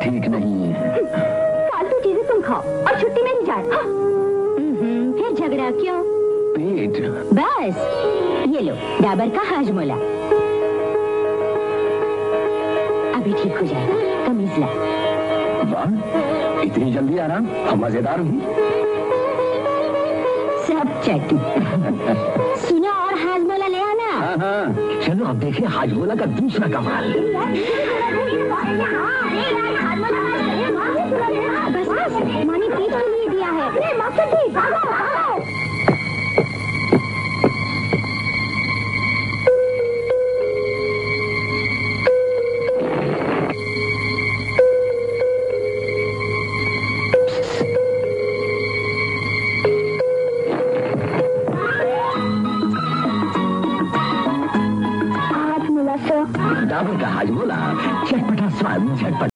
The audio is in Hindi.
ठीक नहीं। फालतू चीजें तुम खाओ और छुट्टी मेरी जाए। हाँ। फिर झगड़ा क्यों? पेट। बस ये लो डाबर का हाजमोला, अभी ठीक हो जाएगा। कमीज ला। वाह, इतनी जल्दी आराम। मजेदार हुई। सब चट। सुनो और हाजमोला ले आना। हाँ हाँ, चलो अब देखिए हाजमोला का दूसरा कमाल। बस माँ ने पेट के लिए दिया है। डाबर का हाजमोला, चटपटा स्वाद, झटपट।